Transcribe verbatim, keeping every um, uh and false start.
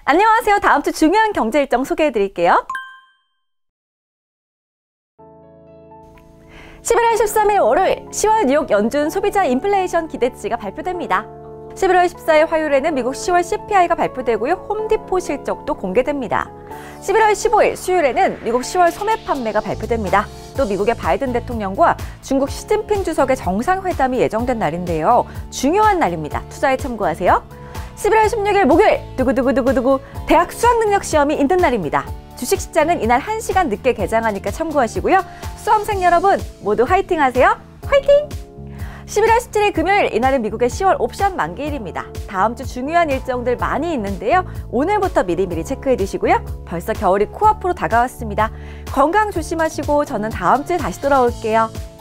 안녕하세요. 다음 주 중요한 경제 일정 소개해 드릴게요. 십일월 십삼일 월요일 시월 뉴욕 연준 소비자 인플레이션 기대치가 발표됩니다. 십일월 십사일 화요일에는 미국 시월 씨피아이가 발표되고요. 홈디포 실적도 공개됩니다. 십일월 십오일 수요일에는 미국 시월 소매 판매가 발표됩니다. 또 미국의 바이든 대통령과 중국 시진핑 주석의 정상회담이 예정된 날인데요. 중요한 날입니다. 투자에 참고하세요. 십일월 십육일 목요일 두구두구두구두구 대학 수학능력시험이 있는 날입니다. 주식시장은 이날 한 시간 늦게 개장하니까 참고하시고요. 수험생 여러분 모두 화이팅 하세요. 화이팅! 십일월 십칠일 금요일 이날은 미국의 시월 옵션 만기일입니다. 다음 주 중요한 일정들 많이 있는데요. 오늘부터 미리미리 체크해 두시고요. 벌써 겨울이 코앞으로 다가왔습니다. 건강 조심하시고 저는 다음 주에 다시 돌아올게요.